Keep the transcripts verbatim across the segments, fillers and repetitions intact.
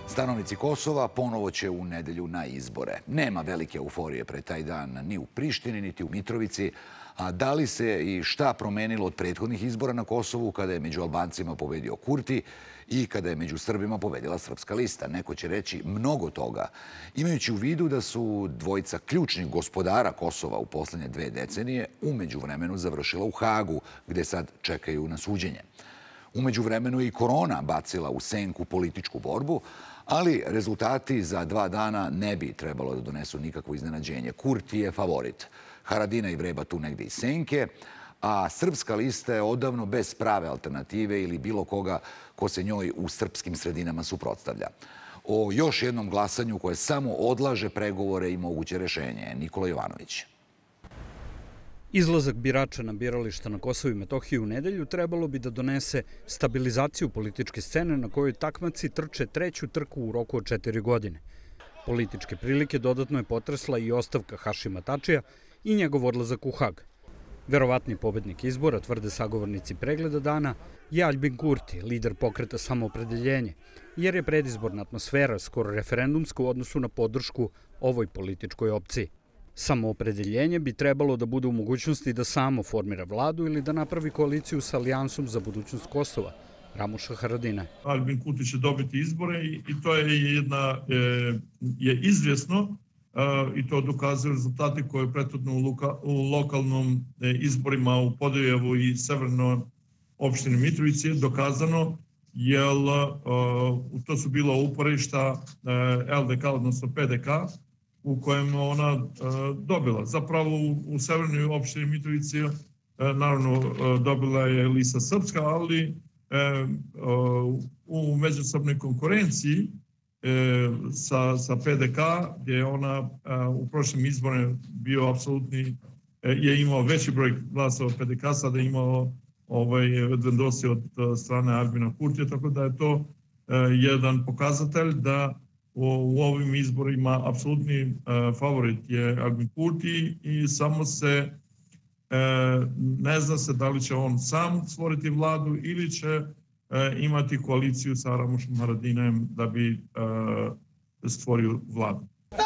Stanovnici Kosova ponovo će u nedelju na izbore. Nema velike euforije pre taj dan ni u Prištini, niti u Mitrovici. A da li se i šta promenilo od prethodnih izbora na Kosovu kada je među Albancima pobedio Kurti i kada je među Srbima pobedila Srpska lista? Neko će reći mnogo toga. Imajući u vidu da su dvojica ključnih gospodara Kosova u poslednje dve decenije umeđu vremenu završila u Hagu, gde sad čekaju na suđenje. Umeđu vremenu je i korona bacila u senku političku borbu, ali rezultati za dva dana ne bi trebalo da donesu nikakvo iznenađenje. Kurti je favorit. Haradinaj vreba tu negde iz senke, a Srpska lista je odavno bez prave alternative ili bilo koga ko se njoj u srpskim sredinama suprotstavlja. O još jednom glasanju koje samo odlaže pregovore i moguće rešenje. Nikola Jovanović. Izlazak birača na birališta na Kosovu i Metohiji u nedelju trebalo bi da donese stabilizaciju političke scene na kojoj takmaci trče treću trku u roku od četiri godine. Političke prilike dodatno je potresla i ostavka Hašima Tačija i njegov odlazak u Hag. Verovatni pobednik izbora, tvrde sagovornici pregleda dana, je Aljbin Kurti, lider pokreta Samoopredeljenje, jer je predizborna atmosfera skoro referendumska u odnosu na podršku ovoj političkoj opciji. Samoopredeljenje bi trebalo da bude u mogućnosti da samo formira vladu ili da napravi koaliciju sa Alijansom za budućnost Kosova, Ramuša Haradinaj. Aljbin Kurti će dobiti izbore i to je jedna, je izvjesno i to dokazuju rezultati koje je prethodno u lokalnom izborima u Podujevu i severnoj opštini Mitrovici je dokazano, jer to su bila uporišta L D K, odnosno P D K, u kojem ona dobila. Zapravo u severnoj opštini Mitrovici naravno dobila je lista Srpska, ali u međusobnoj konkurenciji sa P D K, gdje je ona u prošlim izborima bio apsolutni, je imao veći broj glasova P D K, sada je imao vendosi od strane Aljbina Kurtija, tako da je to jedan pokazatelj da u ovim izborima apsolutni favorit je Aljbin Kurti i samo se ne zna se da li će on sam stvoriti vladu ili će imati koaliciju sa Ramušom Haradinajem da bi stvorio vladu.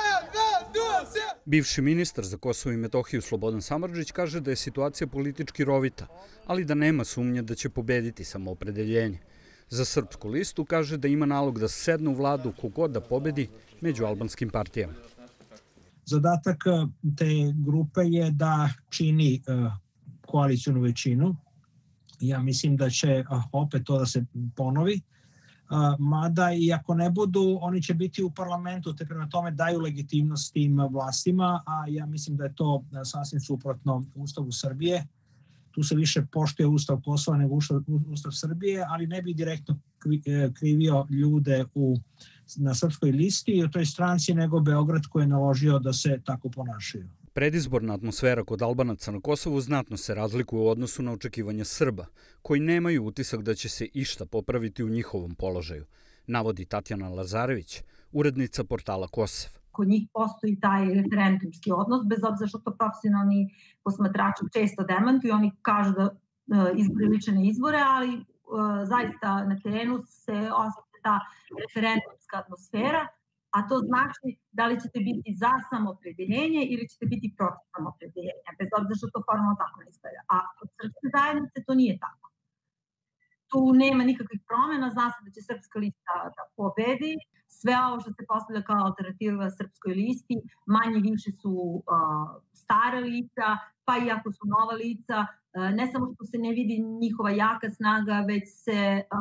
Bivši ministar za Kosovo i Metohiju Slobodan Samardžić kaže da je situacija politički rovita, ali da nema sumnje da će pobediti Samoopredeljenje. Za Srpsku listu kaže da ima nalog da sedne u vladu kogod da pobedi među albanskim partijama. Zadatak te grupe je da čini koalicijnu većinu. Ja mislim da će opet to da se ponovi. Mada i ako ne budu, oni će biti u parlamentu, te prema tome daju legitimnost tim vlastima, a ja mislim da je to sasvim suprotno Ustavu Srbije. Tu se više poštuje Ustav Kosova nego Ustav Srbije, ali ne bi direktno krivio ljude u, na Srpskoj listi i u toj stranci nego Beograd koji je naložio da se tako ponašaju. Predizborna atmosfera kod Albanaca na Kosovu znatno se razlikuje u odnosu na očekivanja Srba, koji nemaju utisak da će se išta popraviti u njihovom položaju, navodi Tatjana Lazarević, urednica portala Kosev. Kod njih postoji taj referendumski odnos, bez obzira što to profesionalni posmatrači često demantuju, oni kažu da izbori liče na izbore, ali zaista na terenu se osjeća ta referendumska atmosfera, a to znači da li ćete biti za samoopredeljenje ili ćete biti protiv samoopredeljenja, bez obzira što to formalno tako ne izgleda. A kod srpske zajednice to nije tako. Tu nema nikakvih promjena, zna se da će Srpska lista da pobedi. Sve ovo što se postavlja kao alternativa Srpskoj listi, manje više su stara lica, pa i ako su nova lica, ne samo što se ne vidi njihova jaka snaga, već se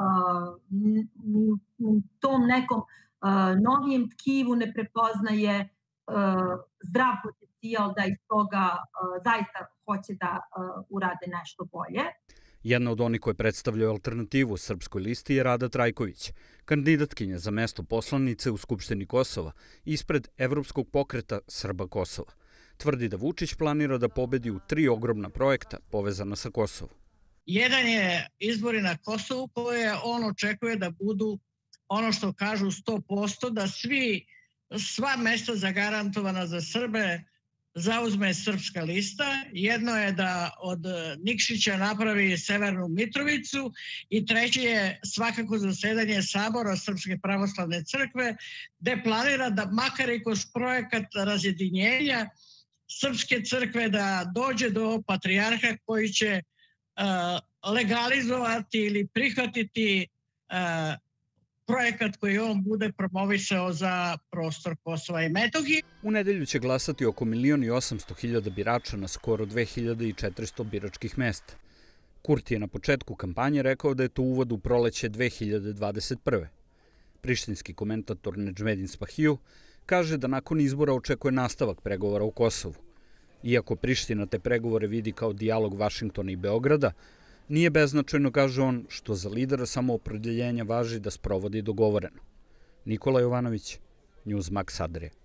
u tom nekom novijem tkivu ne prepoznaje zdrav potencijal da iz toga zaista hoće da urade nešto bolje. Jedna od onih koje predstavljaju alternativu Srpskoj listi je Rada Trajković, kandidatkinja za mesto poslanice u Skupštini Kosova ispred Evropskog pokreta Srba Kosova. Tvrdi da Vučić planira da pobedi u tri ogromna projekta povezana sa Kosovom. Jedan je izbori na Kosovu koje on očekuje da budu ono što kažu sto posto, da svi, sva mesta zagarantovana za Srbe zauzme Srpska lista. Jedno je da od Nikšića napravi Severnu Mitrovicu i treće je svakako zasedanje Sabora Srpske pravoslavne crkve, gde planira da makar i kroz projekat razjedinjenja Srpske crkve da dođe do patrijarha koji će legalizovati ili prihvatiti projekat koji on bude promovisao za prostor Kosova i Metohije. U nedelju će glasati oko milion i osamsto hiljada birača na skoro dve hiljade i četiristo biračkih mesta. Kurti je na početku kampanje rekao da je to uvod u proleće dve hiljade dvadeset prve. Prištinski komentator Nedžmedin Spahiju kaže da nakon izbora očekuje nastavak pregovora u Kosovu. Iako Priština te pregovore vidi kao dijalog Vašingtona i Beograda, nije beznačajno, kaže on, što za lidera samoopredeljenja važi da sprovodi dogovoreno. Nikola Jovanović, Newsmax Adria.